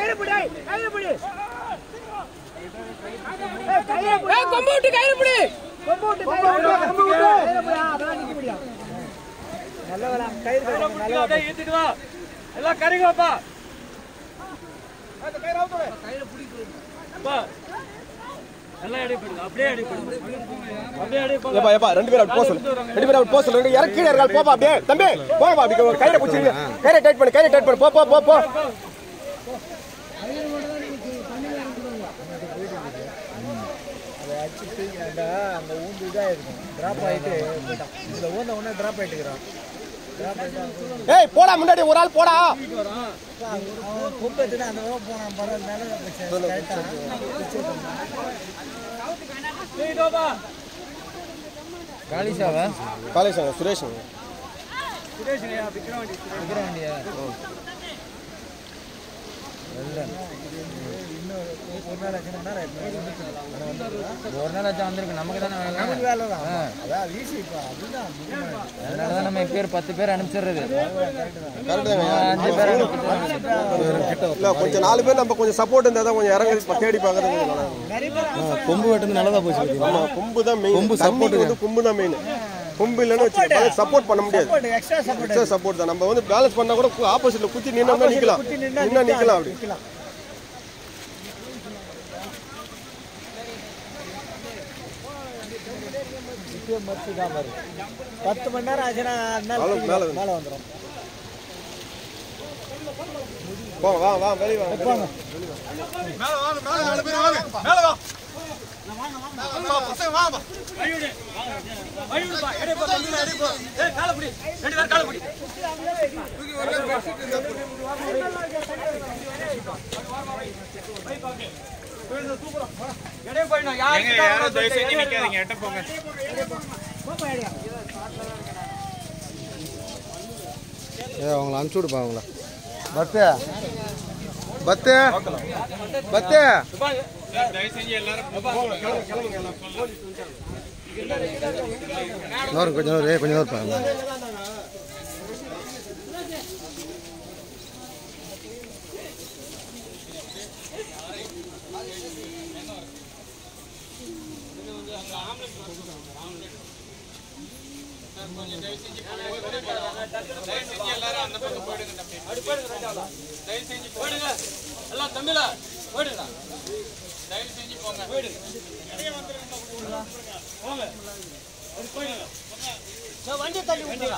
ரெண்டு பேரும் போக சொல்லு இறக்கி இருக்கால் போப்பா அப்படியே தம்பி போப்பா அப்படி கையில பிடிச்சிருங்க கையில டைட் பண்ணு போ அந்த ஊந்து இதா இருக்கும் டிராப் ஆயிட்டு இந்த ஊந்த உடனே டிராப் ஆயிட்டுக்கிறான் ஏய் போடா முன்னாடி ஒரு ஆள் போடா கூப்பிட்டு அந்த போனான் பரவாயில்ல காலேஜ் சுரேஷ் விக்ரவாண்டியா ஒரு நாள் ஆச்சா வந்திருக்கு நமக்கு தானே வேலை அதனாலதான் நம்ம பேர் 10 பேர் அனுப்பிச்சிடுறது கொஞ்சம் 4 பேர் நம்ம கொஞ்சம் சப்போர்ட் இருந்தா தான் கொஞ்சம் இறங்கி தேடி பாக்குறது கொம்பு வெட்டுறது நல்லதா போச்சு கொம்பு தான் மெயின் கொம்பு சப்போர்ட் வந்து கொம்பு தான் மெயின் கொம்பு இல்லைன்னு வச்சுக்கோங்க சப்போர்ட் பண்ண முடியாது எக்ஸ்ட்ரா சப்போர்ட் தான் நம்ம வந்து பேலன்ஸ் பண்ணா கூட ஆப்போசிட்ல குத்தி நின்னா நிக்கலாம் அப்படி 10 மணி நேரம் ஆச்சுன்னா மேல வந்துடும் வா வெளிய வா மேல வாங்க 4 பேர் வாங்க மேல வா அவங்கள அனுப்பிச்சு விடுப்பா அவங்கள பத்து கொஞ்சம் இருப்பாங்க வண்டி தள்ளி விட்டுறா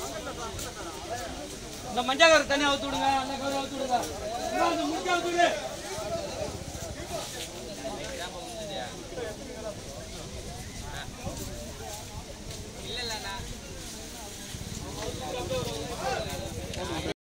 இந்த மஞ்சள் தண்ணி அவுத்து விடுங்க, அந்த கவர் அவுத்து விடுங்க, முடிச்சு அவுத்து விடு.